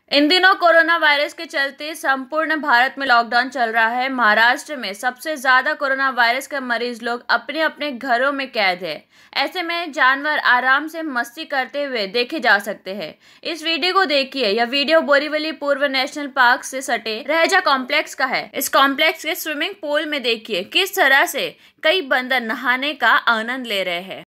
इन दिनों corona virus के चलते संपूर्ण भारत में लॉकडाउन चल रहा है। महाराष्ट्र में सबसे ज्यादा कोरोना वायरस के मरीज लोग अपने अपने घरों में कैद है। ऐसे में जानवर आराम से मस्ती करते हुए देखे जा सकते हैं। इस वीडियो को देखिए। यह वीडियो बोरीवली पूर्व नेशनल पार्क से सटे रहजा कॉम्प्लेक्स का है। इस कॉम्प्लेक्स के स्विमिंग पूल में देखिए किस तरह से कई बंदर नहाने का आनंद ले रहे हैं।